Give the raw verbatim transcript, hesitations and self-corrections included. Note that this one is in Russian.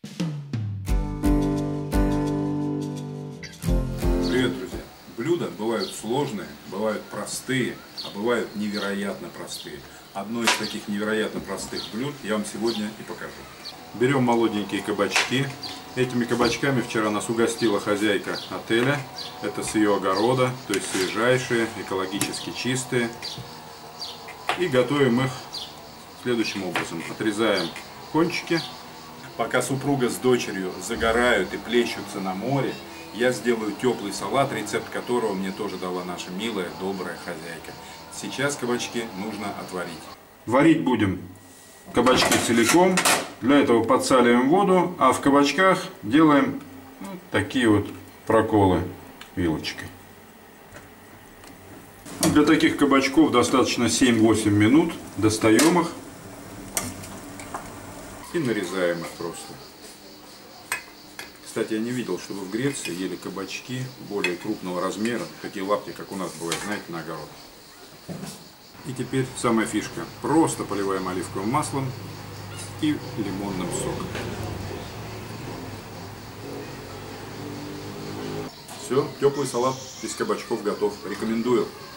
Привет, друзья! Блюда бывают сложные, бывают простые, а бывают невероятно простые. Одно из таких невероятно простых блюд я вам сегодня и покажу. Берем молоденькие кабачки. Этими кабачками вчера нас угостила хозяйка отеля. Это с ее огорода, то есть свежайшие, экологически чистые. И готовим их следующим образом. Отрезаем кончики. Пока супруга с дочерью загорают и плещутся на море, я сделаю теплый салат, рецепт которого мне тоже дала наша милая, добрая хозяйка. Сейчас кабачки нужно отварить. Варить будем кабачки целиком. Для этого подсаливаем воду, а в кабачках делаем вот такие вот проколы вилочкой. Для таких кабачков достаточно семь-восемь минут. Достаем их и нарезаем их просто. Кстати, я не видел, чтобы в Греции ели кабачки более крупного размера, такие лапти, как у нас бывает, знаете, на огород. И теперь самая фишка. Просто поливаем оливковым маслом и лимонным соком. Все, теплый салат из кабачков готов. Рекомендую.